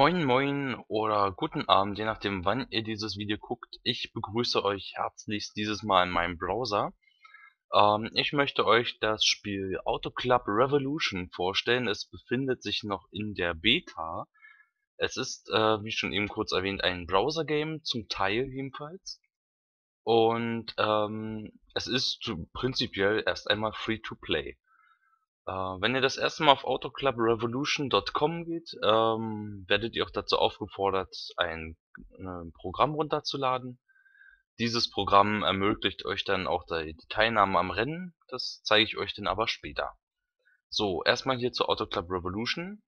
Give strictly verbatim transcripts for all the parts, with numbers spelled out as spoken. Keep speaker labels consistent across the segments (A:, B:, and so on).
A: Moin Moin oder guten Abend, je nachdem wann ihr dieses Video guckt. Ich begrüße euch herzlichst dieses Mal in meinem Browser. Ähm, ich möchte euch das Spiel Auto Club Revolution vorstellen. Es befindet sich noch in der Beta. Es ist, äh, wie schon eben kurz erwähnt, ein Browser-Game, zum Teil jedenfalls. Und ähm, es ist prinzipiell erst einmal Free-to-Play. Äh, wenn ihr das erste Mal auf autoclubrevolution punkt com geht, ähm, werdet ihr auch dazu aufgefordert, ein äh, Programm runterzuladen. Dieses Programm ermöglicht euch dann auch die, die Teilnahme am Rennen. Das zeige ich euch dann aber später. So, erstmal hier zu Auto Club Revolution.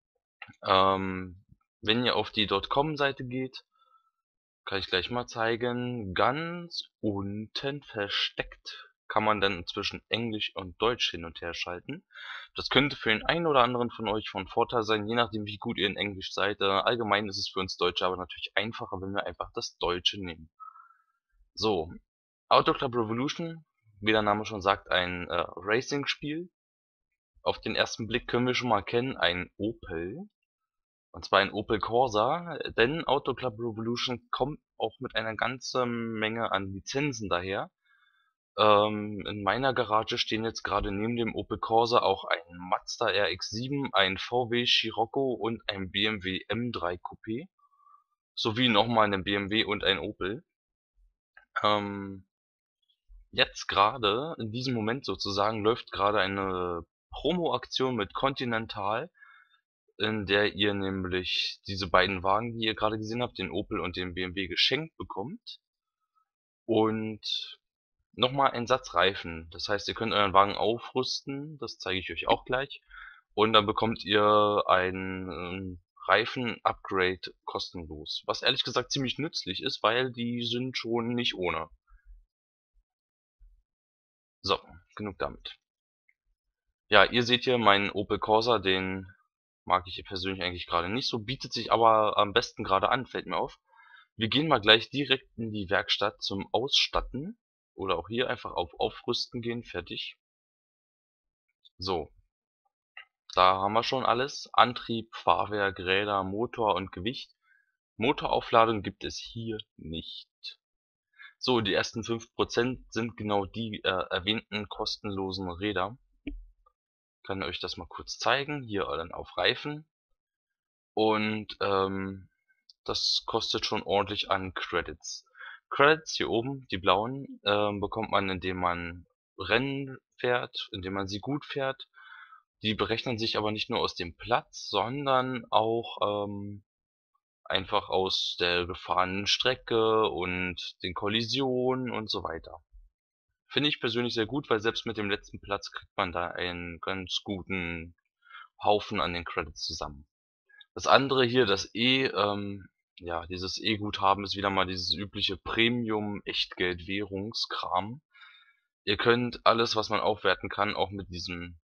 A: Ähm, wenn ihr auf die .com-Seite geht, kann ich gleich mal zeigen, ganz unten versteckt kann man dann zwischen Englisch und Deutsch hin und her schalten. Das könnte für den einen oder anderen von euch von Vorteil sein, je nachdem wie gut ihr in Englisch seid. Äh, allgemein ist es für uns Deutsche aber natürlich einfacher, wenn wir einfach das Deutsche nehmen. So, Auto Club Revolution, wie der Name schon sagt, ein äh, Racing-Spiel. Auf den ersten Blick können wir schon mal kennen, ein Opel. Und zwar ein Opel Corsa, denn Auto Club Revolution kommt auch mit einer ganzen Menge an Lizenzen daher. Ähm, in meiner Garage stehen jetzt gerade neben dem Opel Corsa auch ein Mazda R X sieben, ein V W Scirocco und ein B M W M drei Coupé, sowie nochmal ein B M W und ein Opel. Ähm, jetzt gerade, in diesem Moment sozusagen, läuft gerade eine Promo-Aktion mit Continental, in der ihr nämlich diese beiden Wagen, die ihr gerade gesehen habt, den Opel und den B M W, geschenkt bekommt. Und nochmal ein Satz Reifen. Das heißt, ihr könnt euren Wagen aufrüsten, das zeige ich euch auch gleich. Und dann bekommt ihr ein ähm, Reifen-Upgrade kostenlos. Was ehrlich gesagt ziemlich nützlich ist, weil die sind schon nicht ohne. So, genug damit. Ja, ihr seht hier meinen Opel Corsa, den mag ich persönlich eigentlich gerade nicht so, bietet sich aber am besten gerade an, fällt mir auf. Wir gehen mal gleich direkt in die Werkstatt zum Ausstatten. Oder auch hier einfach auf Aufrüsten gehen, fertig. So, da haben wir schon alles. Antrieb, Fahrwerk, Räder, Motor und Gewicht. Motoraufladung gibt es hier nicht. So, die ersten fünf Prozent sind genau die äh, erwähnten kostenlosen Räder. Ich kann euch das mal kurz zeigen. Hier dann auf Reifen. Und ähm, das kostet schon ordentlich an Credits. Credits hier oben, die blauen, ähm, bekommt man, indem man Rennen fährt, indem man sie gut fährt. Die berechnen sich aber nicht nur aus dem Platz, sondern auch ähm, einfach aus der gefahrenen Strecke und den Kollisionen und so weiter. Finde ich persönlich sehr gut, weil selbst mit dem letzten Platz kriegt man da einen ganz guten Haufen an den Credits zusammen. Das andere hier, das E, ähm, ja, dieses E-Guthaben ist wieder mal dieses übliche Premium-Echtgeld-Währungskram. Ihr könnt alles, was man aufwerten kann, auch mit diesem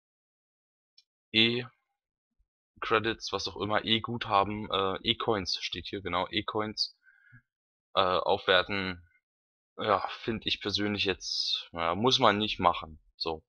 A: E-Credits, was auch immer, E-Guthaben, äh, E-Coins steht hier, genau, E-Coins, äh, aufwerten. Ja, finde ich persönlich jetzt, ja, muss man nicht machen. So.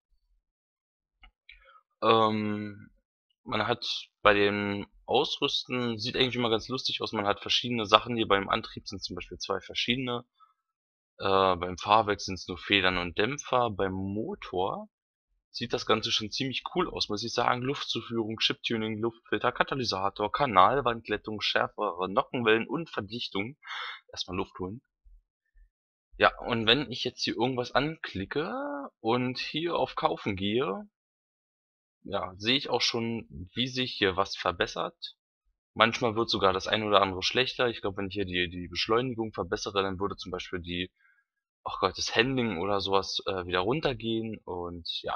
A: Ähm, man hat bei dem Ausrüsten, sieht eigentlich immer ganz lustig aus, man hat verschiedene Sachen hier. Beim Antrieb sind zum Beispiel zwei verschiedene. Äh, beim Fahrwerk sind es nur Federn und Dämpfer. Beim Motor sieht das Ganze schon ziemlich cool aus, muss ich sagen. Luftzuführung, Chiptuning, Luftfilter, Katalysator, Kanalwandglättung, schärfere Nockenwellen und Verdichtung. Erstmal Luft holen. Ja, und wenn ich jetzt hier irgendwas anklicke und hier auf Kaufen gehe, ja, sehe ich auch schon, wie sich hier was verbessert. Manchmal wird sogar das ein oder andere schlechter. Ich glaube, wenn ich hier die, die Beschleunigung verbessere, dann würde zum Beispiel die, ach Gott, das Handling oder sowas äh, wieder runtergehen. Und ja,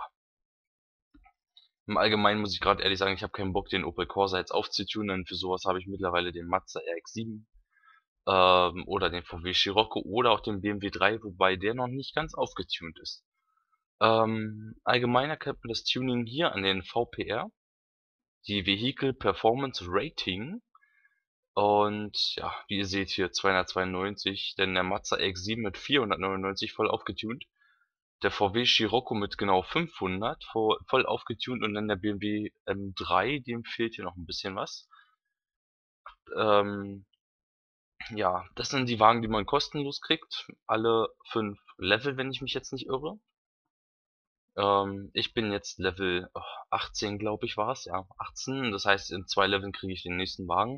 A: im Allgemeinen muss ich gerade ehrlich sagen, ich habe keinen Bock, den Opel Corsa jetzt aufzutunen. Für sowas habe ich mittlerweile den Mazda R X sieben ähm, oder den V W Scirocco oder auch den B M W drei, wobei der noch nicht ganz aufgetunt ist. Ähm, allgemein erkennt man das Tuning hier an den V P R, die Vehicle Performance Rating. Und ja, wie ihr seht hier zweihundertzweiundneunzig, denn der Mazda R X sieben mit vierhundertneunundneunzig voll aufgetunt, der V W Scirocco mit genau fünfhundert vo voll aufgetunt und dann der B M W M drei, dem fehlt hier noch ein bisschen was. Ähm, ja, das sind die Wagen, die man kostenlos kriegt. Alle fünf Level, wenn ich mich jetzt nicht irre. Ähm, ich bin jetzt Level oh, achtzehn, glaube ich, war es, ja. achtzehn, das heißt, in zwei Leveln kriege ich den nächsten Wagen.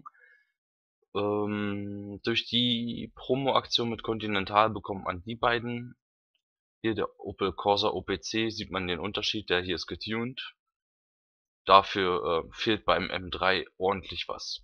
A: Ähm, durch die Promo-Aktion mit Continental bekommt man die beiden. Hier der Opel Corsa O P C, sieht man den Unterschied, der hier ist getuned. Dafür äh, fehlt beim M drei ordentlich was.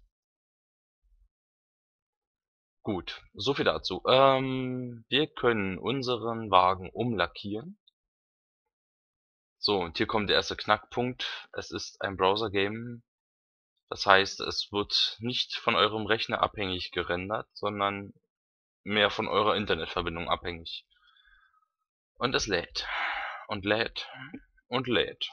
A: Gut, so viel dazu. Ähm, wir können unseren Wagen umlackieren. So, und hier kommt der erste Knackpunkt. Es ist ein Browser-Game. Das heißt, es wird nicht von eurem Rechner abhängig gerendert, sondern mehr von eurer Internetverbindung abhängig. Und es lädt. Und lädt. Und lädt.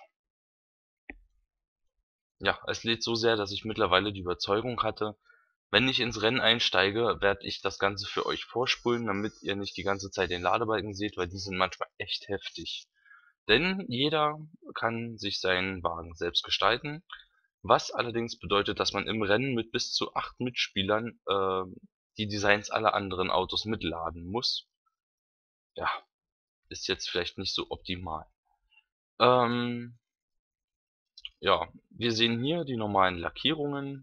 A: Ja, es lädt so sehr, dass ich mittlerweile die Überzeugung hatte, wenn ich ins Rennen einsteige, werde ich das Ganze für euch vorspulen, damit ihr nicht die ganze Zeit den Ladebalken seht, weil die sind manchmal echt heftig. Denn jeder kann sich seinen Wagen selbst gestalten, was allerdings bedeutet, dass man im Rennen mit bis zu acht Mitspielern äh, die Designs aller anderen Autos mitladen muss. Ja, ist jetzt vielleicht nicht so optimal. Ähm, ja, wir sehen hier die normalen Lackierungen.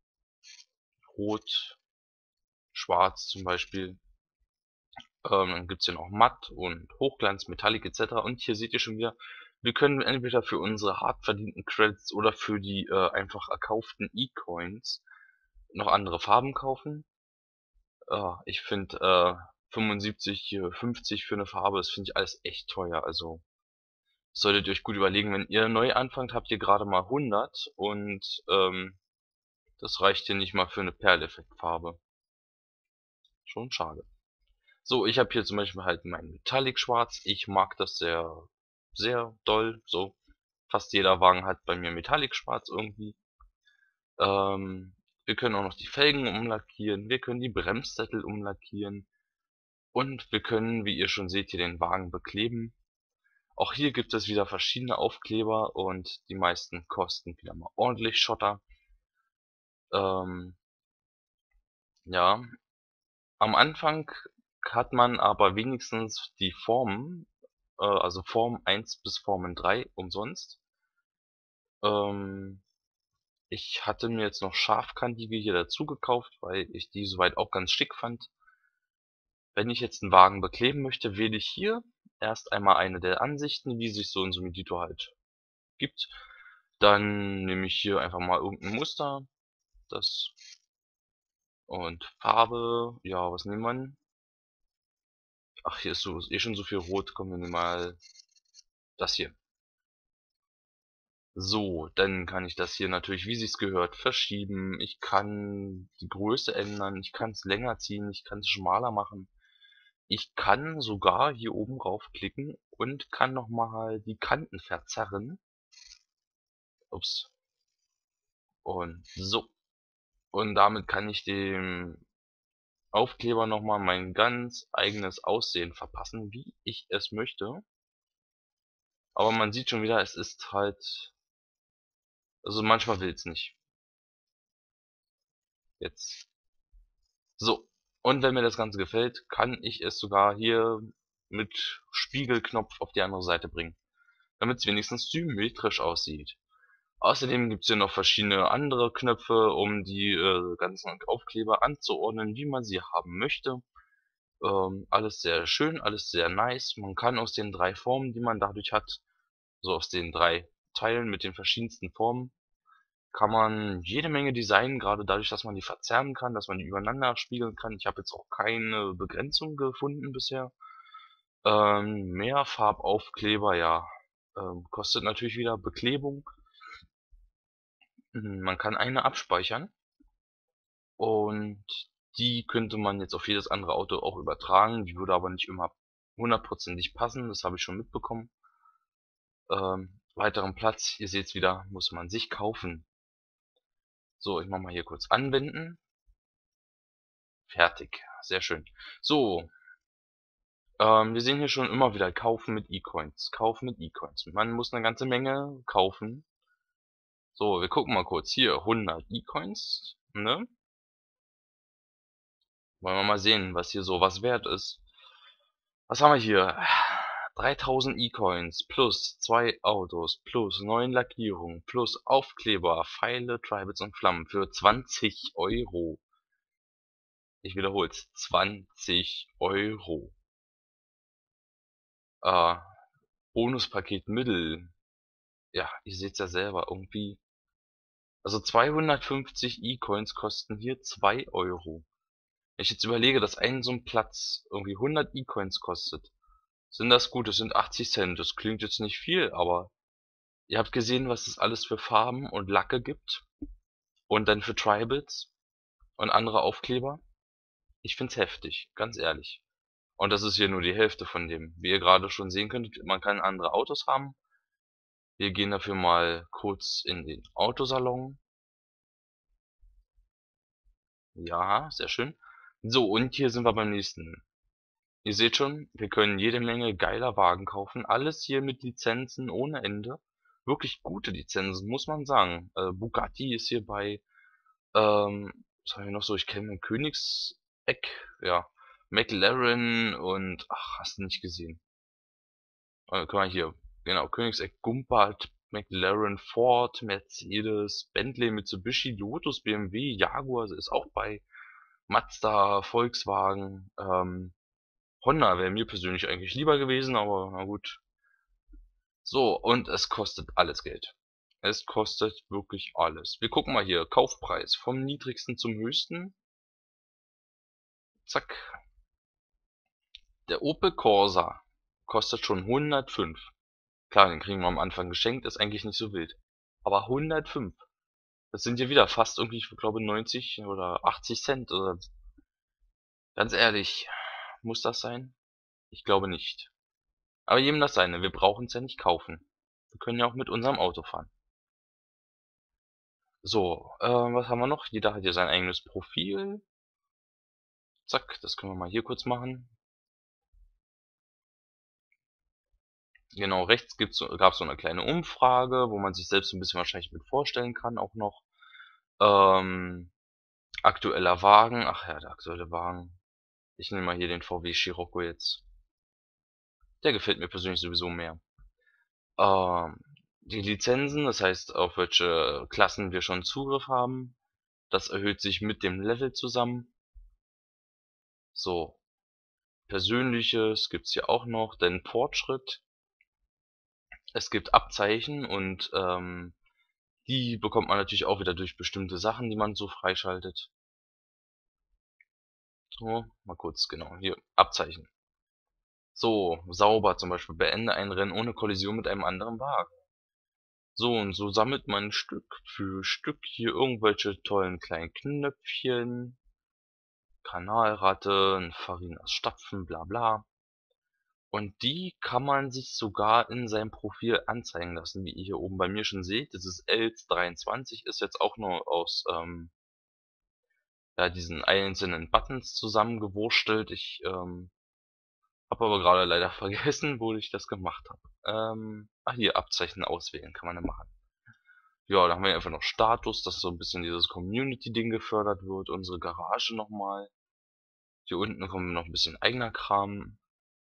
A: Rot, Schwarz zum Beispiel. Ähm, dann gibt's hier noch Matt und Hochglanz, Metallic et cetera. Und hier seht ihr schon wieder, wir können entweder für unsere hart verdienten Credits oder für die äh, einfach erkauften E-Coins noch andere Farben kaufen. Äh, ich finde äh, fünfundsiebzig, fünfzig für eine Farbe, das finde ich alles echt teuer. Also solltet ihr euch gut überlegen, wenn ihr neu anfangt, habt ihr gerade mal hundert und ähm, das reicht hier nicht mal für eine Perleffektfarbe. Schon schade. So, ich habe hier zum Beispiel halt mein Metallic Schwarz. Ich mag das sehr, sehr doll. So, fast jeder Wagen hat bei mir Metallic Schwarz irgendwie. Ähm, wir können auch noch die Felgen umlackieren. Wir können die Bremssättel umlackieren. Und wir können, wie ihr schon seht, hier den Wagen bekleben. Auch hier gibt es wieder verschiedene Aufkleber und die meisten kosten wieder mal ordentlich Schotter. Ähm, ja, am Anfang hat man aber wenigstens die Formen, äh, also Form eins bis Formen drei umsonst. Ähm, ich hatte mir jetzt noch scharfkantige hier dazu gekauft, weil ich die soweit auch ganz schick fand. Wenn ich jetzt einen Wagen bekleben möchte, wähle ich hier erst einmal eine der Ansichten, wie sich so in so einem Editor halt gibt. Dann nehme ich hier einfach mal irgendein Muster, das und Farbe, ja, was nimmt man? Ach, hier ist so ist eh schon so viel Rot, kommen wir nehmen mal das hier. So, dann kann ich das hier natürlich, wie sich's gehört, verschieben. Ich kann die Größe ändern, ich kann es länger ziehen, ich kann es schmaler machen. Ich kann sogar hier oben raufklicken und kann nochmal die Kanten verzerren. Ups. Und so. Und damit kann ich dem Aufkleber nochmal mein ganz eigenes Aussehen verpassen, wie ich es möchte. Aber man sieht schon wieder, es ist halt, also manchmal will es nicht. Jetzt. So. Und wenn mir das Ganze gefällt, kann ich es sogar hier mit Spiegelknopf auf die andere Seite bringen, damit es wenigstens symmetrisch aussieht. Außerdem gibt es hier noch verschiedene andere Knöpfe, um die äh, ganzen Aufkleber anzuordnen, wie man sie haben möchte. Ähm, alles sehr schön, alles sehr nice. Man kann aus den drei Formen, die man dadurch hat, so aus den drei Teilen mit den verschiedensten Formen, kann man jede Menge designen, gerade dadurch, dass man die verzerren kann, dass man die übereinander spiegeln kann. Ich habe jetzt auch keine Begrenzung gefunden bisher. Ähm, mehr Farbaufkleber, ja, ähm, kostet natürlich wieder Beklebung. Mhm, man kann eine abspeichern und die könnte man jetzt auf jedes andere Auto auch übertragen. Die würde aber nicht immer hundertprozentig passen, das habe ich schon mitbekommen. Ähm, weiteren Platz, ihr seht's wieder, muss man sich kaufen. So, ich mache mal hier kurz anwenden. Fertig, sehr schön. So, ähm, wir sehen hier schon immer wieder kaufen mit E-Coins, kaufen mit E-Coins. Man muss eine ganze Menge kaufen. So, wir gucken mal kurz hier, hundert E-Coins, ne? Wollen wir mal sehen, was hier so was wert ist. Was haben wir hier? dreitausend E-Coins plus zwei Autos plus neun Lackierungen plus Aufkleber, Pfeile, Tribals und Flammen für zwanzig Euro. Ich wiederhol's, zwanzig Euro. Äh, Bonuspaket Mittel. Ja, ihr seht's ja selber, irgendwie. Also zweihundertfünfzig E-Coins kosten hier zwei Euro. Wenn ich jetzt überlege, dass ein so ein Platz irgendwie hundert E-Coins kostet, sind das gut, das sind achtzig Cent. Das klingt jetzt nicht viel, aber ihr habt gesehen, was es alles für Farben und Lacke gibt. Und dann für Tribals und andere Aufkleber. Ich find's heftig, ganz ehrlich. Und das ist hier nur die Hälfte von dem. Wie ihr gerade schon sehen könnt, man kann andere Autos haben. Wir gehen dafür mal kurz in den Autosalon. Ja, sehr schön. So, und hier sind wir beim nächsten. Ihr seht schon, wir können jede Menge geiler Wagen kaufen. Alles hier mit Lizenzen ohne Ende. Wirklich gute Lizenzen, muss man sagen. Äh, Bugatti ist hier bei, ähm, was haben wir noch so? Ich kenne Königseck, ja. McLaren und, ach, hast du nicht gesehen. Äh, guck mal hier, genau, Königseck, Gumpert, McLaren, Ford, Mercedes, Bentley, Mitsubishi, Lotus, B M W, Jaguar ist auch bei, Mazda, Volkswagen, ähm, Honda wäre mir persönlich eigentlich lieber gewesen, aber na gut. So, und es kostet alles Geld. Es kostet wirklich alles. Wir gucken mal hier, Kaufpreis vom niedrigsten zum höchsten. Zack. Der Opel Corsa kostet schon hundertfünf. Klar, den kriegen wir am Anfang geschenkt, ist eigentlich nicht so wild. Aber hundertfünf. Das sind hier wieder fast irgendwie, ich glaube, neunzig oder achtzig Cent oder. Ganz ehrlich, muss das sein? Ich glaube nicht. Aber jedem das seine. Wir brauchen es ja nicht kaufen. Wir können ja auch mit unserem Auto fahren. So, äh, was haben wir noch? Jeder hat hier sein eigenes Profil. Zack, das können wir mal hier kurz machen. Genau, rechts gibt's so, gab es so eine kleine Umfrage, wo man sich selbst ein bisschen wahrscheinlich mit vorstellen kann auch noch. Ähm, aktueller Wagen. Ach ja, der aktuelle Wagen. Ich nehme mal hier den V W Scirocco jetzt. Der gefällt mir persönlich sowieso mehr. Ähm, die Lizenzen, das heißt, auf welche Klassen wir schon Zugriff haben, das erhöht sich mit dem Level zusammen. So, Persönliches gibt's hier auch noch, denn Fortschritt. Es gibt Abzeichen und ähm, die bekommt man natürlich auch wieder durch bestimmte Sachen, die man so freischaltet. So, mal kurz, genau, hier, Abzeichen. So, sauber zum Beispiel, beende ein Rennen ohne Kollision mit einem anderen Wagen. So und so sammelt man Stück für Stück hier irgendwelche tollen kleinen Knöpfchen. Kanalratte, ein Farinas Stapfen, bla bla. Und die kann man sich sogar in seinem Profil anzeigen lassen, wie ihr hier oben bei mir schon seht. Das ist L dreiundzwanzig, ist jetzt auch nur aus ähm, ja, diesen einzelnen Buttons zusammengewurstelt. Ich ähm, habe aber gerade leider vergessen, wo ich das gemacht habe. Ähm, ach hier, Abzeichen auswählen kann man ja machen. Ja, da haben wir einfach noch Status, dass so ein bisschen dieses Community-Ding gefördert wird. Unsere Garage nochmal. Hier unten kommen noch ein bisschen eigener Kram.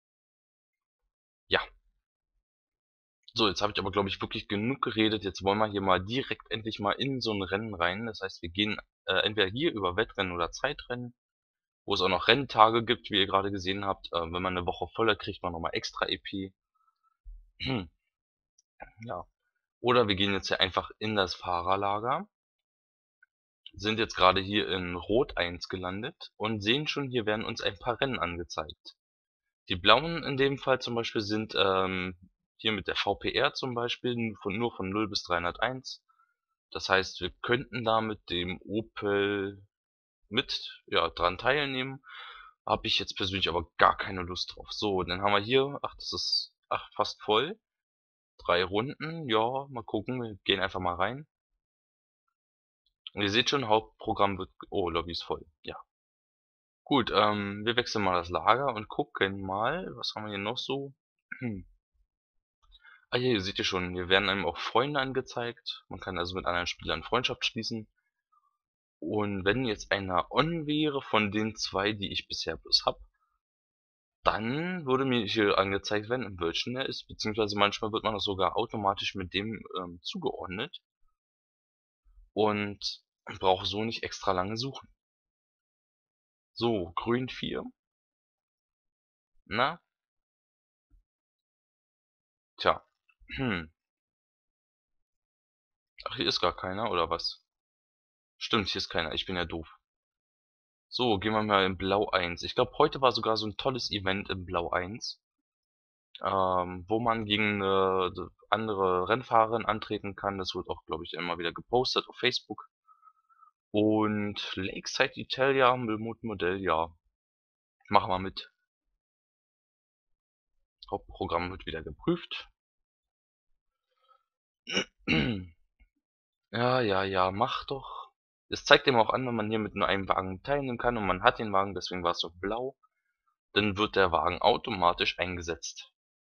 A: Ja. So, jetzt habe ich aber, glaube ich, wirklich genug geredet. Jetzt wollen wir hier mal direkt endlich mal in so ein Rennen rein. Das heißt, wir gehen äh, entweder hier über Wettrennen oder Zeitrennen, wo es auch noch Renntage gibt, wie ihr gerade gesehen habt. Äh, wenn man eine Woche voller kriegt, man nochmal extra E P. Ja. Oder wir gehen jetzt hier einfach in das Fahrerlager, sind jetzt gerade hier in Rot eins gelandet und sehen schon, hier werden uns ein paar Rennen angezeigt. Die blauen in dem Fall zum Beispiel sind ähm, hier mit der V P R zum Beispiel von, nur von null bis dreihunderteins. Das heißt, wir könnten da mit dem Opel mit ja, dran teilnehmen. Habe ich jetzt persönlich aber gar keine Lust drauf. So, dann haben wir hier, ach, das ist ach, fast voll. Drei Runden, ja, mal gucken, wir gehen einfach mal rein. Und ihr seht schon, Hauptprogramm wird, oh, Lobby ist voll, ja. Gut, ähm, wir wechseln mal das Lager und gucken mal, was haben wir hier noch so? Ah, hier seht ihr schon, hier werden einem auch Freunde angezeigt. Man kann also mit anderen Spielern Freundschaft schließen. Und wenn jetzt einer on wäre von den zwei, die ich bisher bloß hab, dann würde mir hier angezeigt werden, in welchen er ist, beziehungsweise manchmal wird man das sogar automatisch mit dem ähm, zugeordnet und braucht so nicht extra lange suchen. So, grün vier. Na? Tja. Hm. Ach, hier ist gar keiner, oder was? Stimmt, hier ist keiner. Ich bin ja doof. So, gehen wir mal in Blau eins. Ich glaube, heute war sogar so ein tolles Event in Blau eins, ähm, wo man gegen äh, andere Rennfahrerin antreten kann. Das wird auch, glaube ich, immer wieder gepostet auf Facebook. Und Lakeside Italia, Milmut-Modell, ja. Machen wir mit. Hauptprogramm wird wieder geprüft. Ja, ja, ja, mach doch. Es zeigt ihm auch an, wenn man hier mit nur einem Wagen teilnehmen kann und man hat den Wagen, deswegen war es so blau. Dann wird der Wagen automatisch eingesetzt.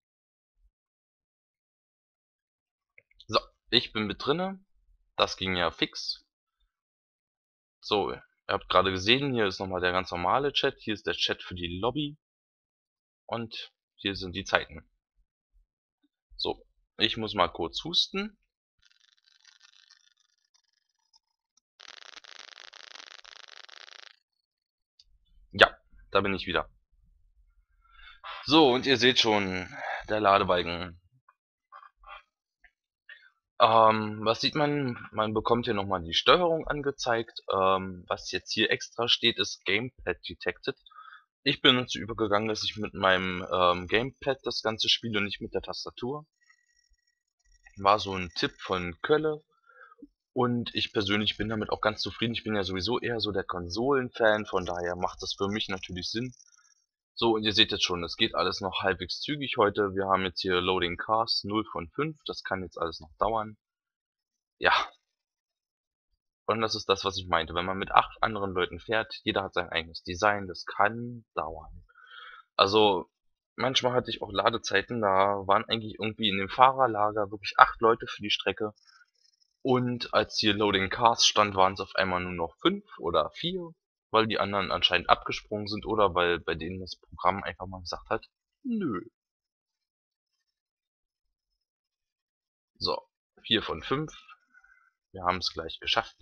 A: So, ich bin mit drinne. Das ging ja fix. So, ihr habt gerade gesehen, hier ist nochmal der ganz normale Chat. Hier ist der Chat für die Lobby. Und hier sind die Zeiten. So, ich muss mal kurz husten. Ja, da bin ich wieder. So, und ihr seht schon, der Ladebalken. Ähm, was sieht man? Man bekommt hier nochmal die Steuerung angezeigt. Ähm, was jetzt hier extra steht, ist Gamepad Detected. Ich bin dazu übergegangen, dass ich mit meinem ähm, Gamepad das Ganze spiele und nicht mit der Tastatur. War so ein Tipp von Kölle. Und ich persönlich bin damit auch ganz zufrieden. Ich bin ja sowieso eher so der Konsolen-Fan, von daher macht das für mich natürlich Sinn. So, und ihr seht jetzt schon, es geht alles noch halbwegs zügig heute. Wir haben jetzt hier Loading Cars null von fünf, das kann jetzt alles noch dauern. Ja, und das ist das, was ich meinte. Wenn man mit acht anderen Leuten fährt, jeder hat sein eigenes Design, das kann dauern. Also, manchmal hatte ich auch Ladezeiten, da waren eigentlich irgendwie in dem Fahrerlager wirklich acht Leute für die Strecke. Und als hier Loading Cars stand, waren es auf einmal nur noch fünf oder vier, weil die anderen anscheinend abgesprungen sind oder weil bei denen das Programm einfach mal gesagt hat, nö. So, vier von fünf. Wir haben es gleich geschafft.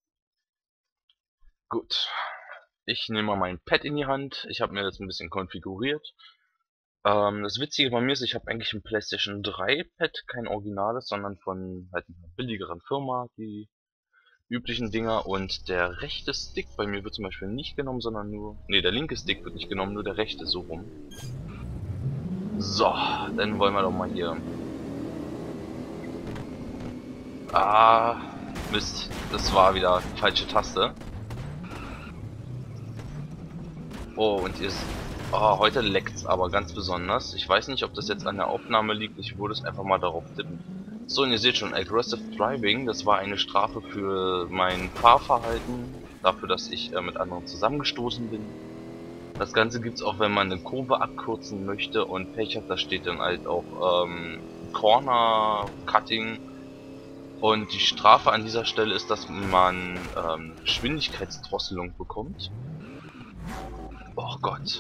A: Gut. Ich nehme mal mein Pad in die Hand. Ich habe mir das ein bisschen konfiguriert. Ähm, das Witzige bei mir ist, ich habe eigentlich ein PlayStation drei Pad, kein originales, sondern von halt einer billigeren Firma, die üblichen Dinger. Und der rechte Stick bei mir wird zum Beispiel nicht genommen, sondern nur... Ne, der linke Stick wird nicht genommen, nur der rechte, so rum. So, dann wollen wir doch mal hier... Ah, Mist, das war wieder die falsche Taste. Oh, und ihr... Oh, heute leckt's aber ganz besonders. Ich weiß nicht, ob das jetzt an der Aufnahme liegt, ich würde es einfach mal darauf tippen. So, und ihr seht schon, Aggressive Driving, das war eine Strafe für mein Fahrverhalten, dafür, dass ich äh, mit anderen zusammengestoßen bin. Das Ganze gibt's auch, wenn man eine Kurve abkürzen möchte und Pech hat, da steht dann halt auch ähm, Corner Cutting. Und die Strafe an dieser Stelle ist, dass man ähm, Geschwindigkeitsdrosselung bekommt. Oh Gott.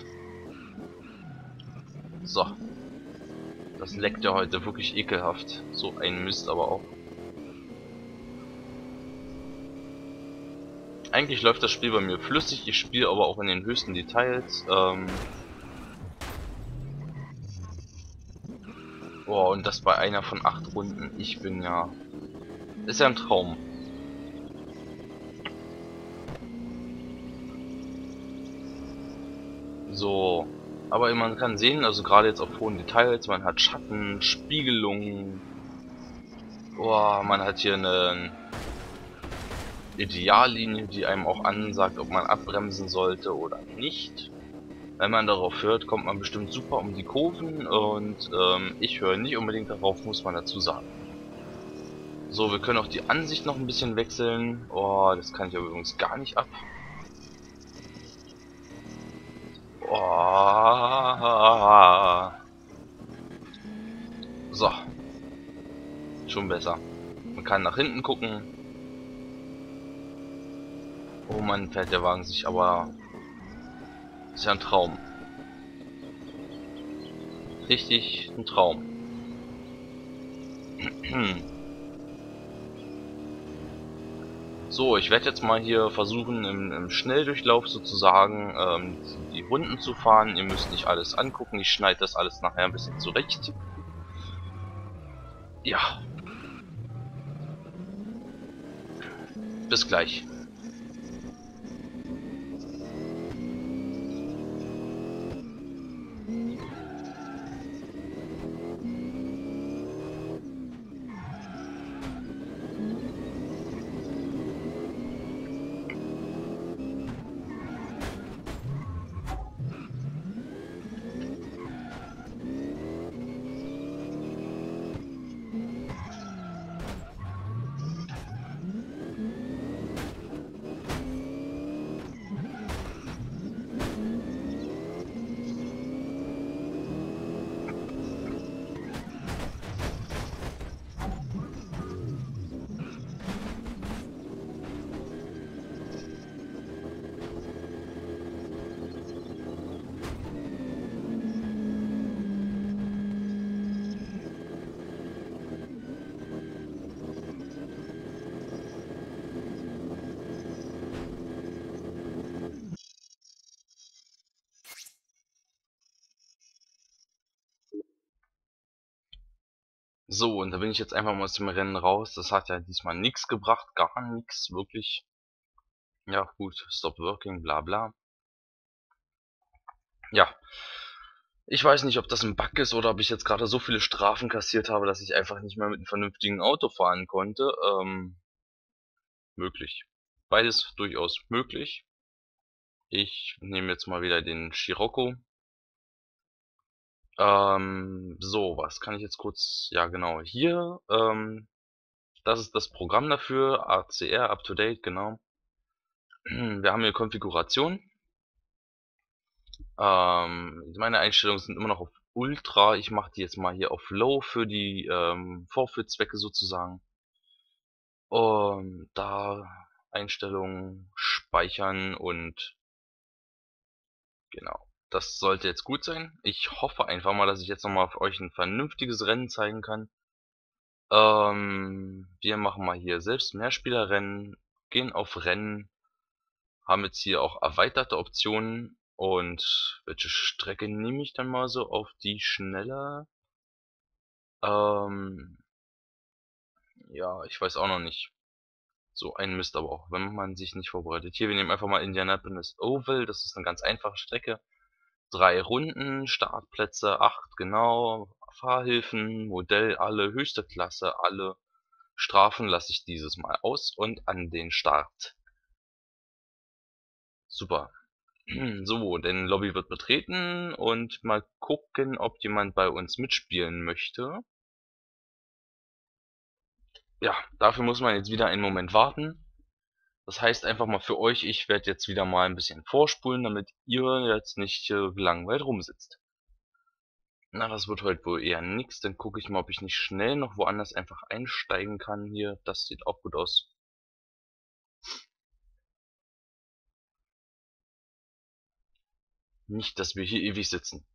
A: So. Das leckt ja heute wirklich ekelhaft. So ein Mist aber auch. Eigentlich läuft das Spiel bei mir flüssig, ich spiele aber auch in den höchsten Details. Ähm oh, und das bei einer von acht Runden. Ich bin ja... Ist ja ein Traum. So. Aber man kann sehen, also gerade jetzt auf hohen Details, man hat Schatten, Spiegelungen. Oh, man hat hier eine Ideallinie, die einem auch ansagt, ob man abbremsen sollte oder nicht. Wenn man darauf hört, kommt man bestimmt super um die Kurven und ähm, ich höre nicht unbedingt darauf, muss man dazu sagen. So, wir können auch die Ansicht noch ein bisschen wechseln. Oh, das kann ich aber übrigens gar nicht ab. Oh. So. Schon besser. Man kann nach hinten gucken. Oh Mann, fährt der Wagen sich aber... Ist ja ein Traum. Richtig ein Traum. So, ich werde jetzt mal hier versuchen, im, im Schnelldurchlauf sozusagen ähm, die Runden zu fahren. Ihr müsst nicht alles angucken, ich schneide das alles nachher ein bisschen zurecht. Ja, bis gleich. So, und da bin ich jetzt einfach mal aus dem Rennen raus. Das hat ja diesmal nichts gebracht, gar nichts, wirklich. Ja, gut, stop working, bla bla. Ja, ich weiß nicht, ob das ein Bug ist oder ob ich jetzt gerade so viele Strafen kassiert habe, dass ich einfach nicht mehr mit einem vernünftigen Auto fahren konnte. Ähm, möglich. Beides durchaus möglich. Ich nehme jetzt mal wieder den Scirocco. Ähm, so, was kann ich jetzt kurz... Ja, genau, hier, ähm, das ist das Programm dafür, A C R, Up to Date, genau. Wir haben hier Konfiguration. Ähm, meine Einstellungen sind immer noch auf Ultra. Ich mache die jetzt mal hier auf Low für die ähm, Vorführzwecke sozusagen. Und da Einstellungen speichern und genau. Das sollte jetzt gut sein. Ich hoffe einfach mal, dass ich jetzt nochmal für euch ein vernünftiges Rennen zeigen kann. Ähm, wir machen mal hier selbst Mehrspielerrennen, gehen auf Rennen, haben jetzt hier auch erweiterte Optionen. Und welche Strecke nehme ich dann mal so auf die Schnelle? Ähm, ja, ich weiß auch noch nicht. So ein Mist aber auch, wenn man sich nicht vorbereitet. Hier, wir nehmen einfach mal Indianapolis Oval. Das ist eine ganz einfache Strecke. Drei Runden, Startplätze, acht genau. Fahrhilfen, Modell, alle, höchste Klasse, alle. Strafen lasse ich dieses Mal aus und an den Start. Super. So, denn Lobby wird betreten und mal gucken, ob jemand bei uns mitspielen möchte. Ja, dafür muss man jetzt wieder einen Moment warten. Das heißt einfach mal für euch, ich werde jetzt wieder mal ein bisschen vorspulen, damit ihr jetzt nicht äh, gelangweilt rumsitzt. Na, das wird heute wohl eher nix. Dann gucke ich mal, ob ich nicht schnell noch woanders einfach einsteigen kann hier. Das sieht auch gut aus. Nicht, dass wir hier ewig sitzen.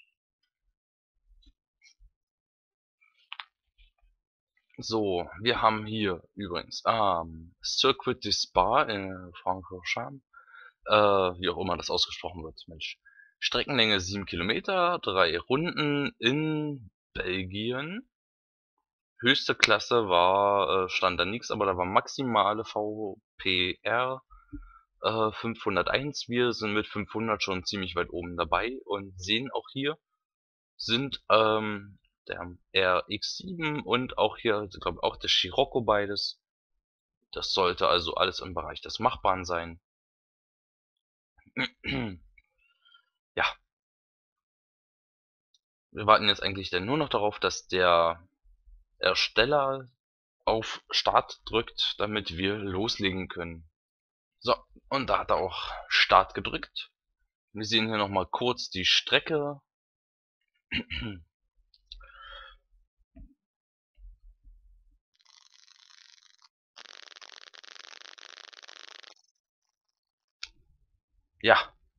A: So, wir haben hier übrigens ähm, Circuit du Spa in Francorchamps. Äh, wie auch immer das ausgesprochen wird, Mensch. Streckenlänge sieben Kilometer, drei Runden in Belgien. Höchste Klasse war, äh, stand da nix, aber da war maximale V P R äh, fünfhunderteins. Wir sind mit fünfhundert schon ziemlich weit oben dabei und sehen auch hier sind ähm, der R X sieben und auch hier, ich glaube auch der Scirocco beides. Das sollte also alles im Bereich des Machbaren sein. Ja, wir warten jetzt eigentlich dann nur noch darauf, dass der Ersteller auf Start drückt, damit wir loslegen können. So, und da hat er auch Start gedrückt. Wir sehen hier nochmal kurz die Strecke. Ja,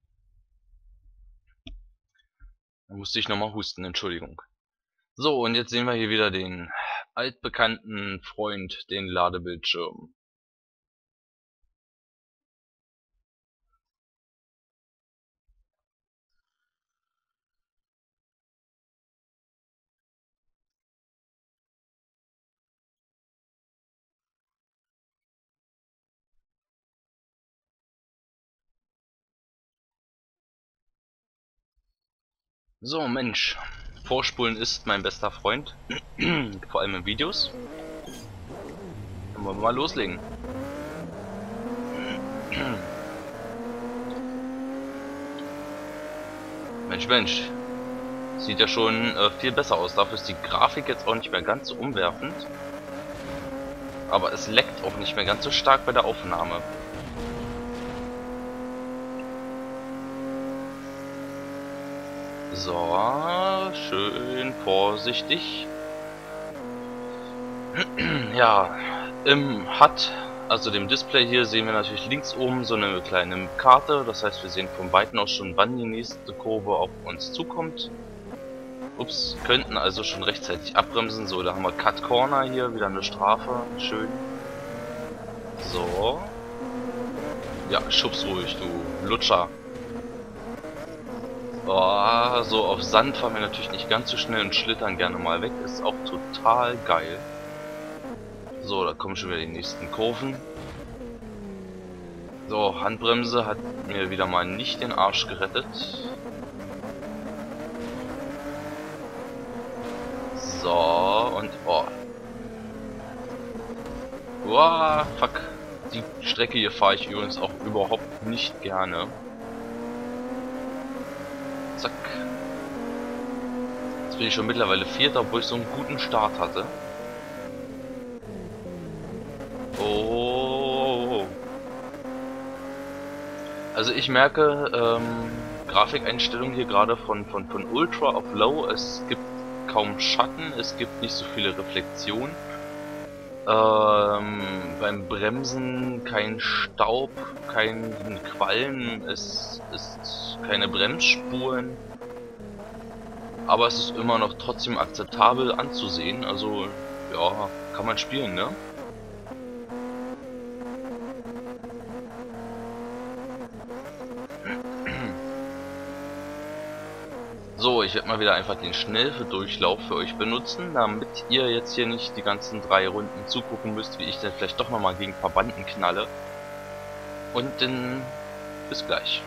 A: da musste ich nochmal husten, Entschuldigung. So, und jetzt sehen wir hier wieder den altbekannten Freund, den Ladebildschirm. So, Mensch, Vorspulen ist mein bester Freund, vor allem in Videos. Dann wollen wir mal loslegen. Mensch, Mensch, sieht ja schon äh, viel besser aus. Dafür ist die Grafik jetzt auch nicht mehr ganz so umwerfend. Aber es leckt auch nicht mehr ganz so stark bei der Aufnahme. So, schön vorsichtig. Ja, im H U D, also dem Display hier, sehen wir natürlich links oben so eine kleine Karte. Das heißt, wir sehen von Weitem aus schon, wann die nächste Kurve auf uns zukommt. Ups, könnten also schon rechtzeitig abbremsen. So, da haben wir Cut Corner hier, wieder eine Strafe. Schön. So. Ja, schubs ruhig, du Lutscher. Oh, so auf Sand fahren wir natürlich nicht ganz so schnell und schlittern gerne mal weg. Ist auch total geil. So, da kommen schon wieder die nächsten Kurven. So, Handbremse hat mir wieder mal nicht den Arsch gerettet. So, und oh. Wow, fuck. Die Strecke hier fahre ich übrigens auch überhaupt nicht gerne. Zack. Jetzt bin ich schon mittlerweile Vierter, obwohl ich so einen guten Start hatte. Oh. Also ich merke, ähm, Grafikeinstellungen hier gerade von, von, von Ultra auf Low. Es gibt kaum Schatten, es gibt nicht so viele Reflexionen. Ähm, beim Bremsen kein Staub, kein Qualm, es ist keine Bremsspuren. Aber es ist immer noch trotzdem akzeptabel anzusehen, also ja, kann man spielen, ne? So, ich werde mal wieder einfach den Schnelldurchlauf für euch benutzen, damit ihr jetzt hier nicht die ganzen drei Runden zugucken müsst, wie ich dann vielleicht doch nochmal gegen Verbanden knalle. Und dann bis gleich.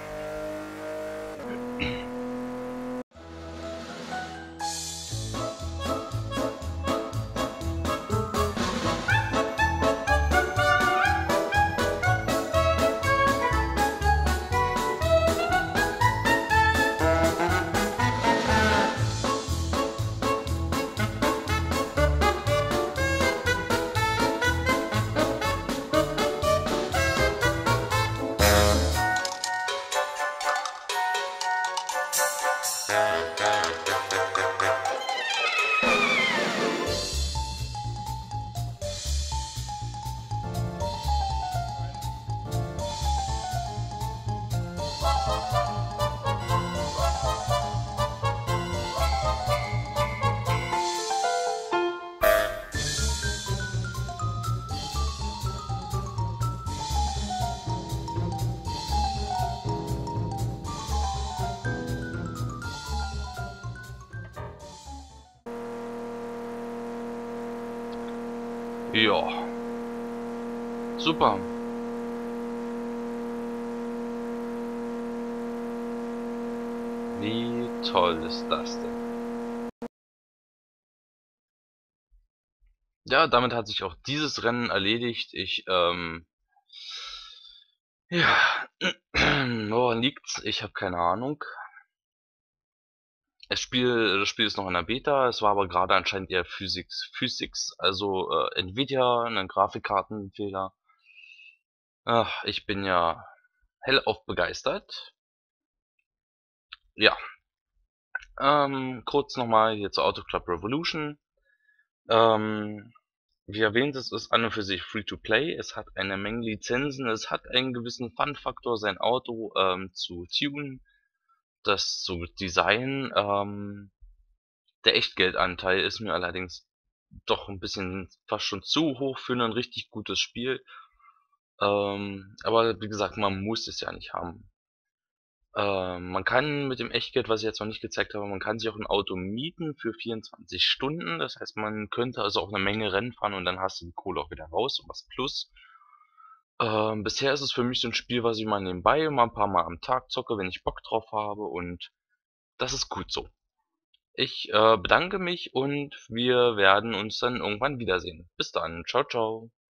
A: Ja. Super. Wie toll ist das denn? Ja, damit hat sich auch dieses Rennen erledigt. Ich, ähm... Ja... Woran liegt's? Ich habe keine Ahnung. Das Spiel, das Spiel ist noch in der Beta, es war aber gerade anscheinend eher Physics, Physics, also äh, Nvidia, ein Grafikkartenfehler. Ach, ich bin ja hellauf begeistert. Ja, ähm, kurz nochmal hier zur Auto Club Revolution. Ähm, Wie erwähnt, es ist an und für sich Free-to-Play. Es hat eine Menge Lizenzen, es hat einen gewissen Fun-Faktor, sein Auto ähm, zu tunen, das zu designen. Ähm, der Echtgeldanteil ist mir allerdings doch ein bisschen fast schon zu hoch für ein richtig gutes Spiel. Ähm, aber wie gesagt, man muss es ja nicht haben. Ähm, man kann mit dem Echtgeld, was ich jetzt noch nicht gezeigt habe, man kann sich auch ein Auto mieten für vierundzwanzig Stunden. Das heißt, man könnte also auch eine Menge Rennen fahren und dann hast du die Kohle auch wieder raus und was plus. Ähm, bisher ist es für mich so ein Spiel, was ich mal nebenbei mal ein paar Mal am Tag zocke, wenn ich Bock drauf habe, und das ist gut so. Ich äh, bedanke mich und wir werden uns dann irgendwann wiedersehen. Bis dann. Ciao, ciao.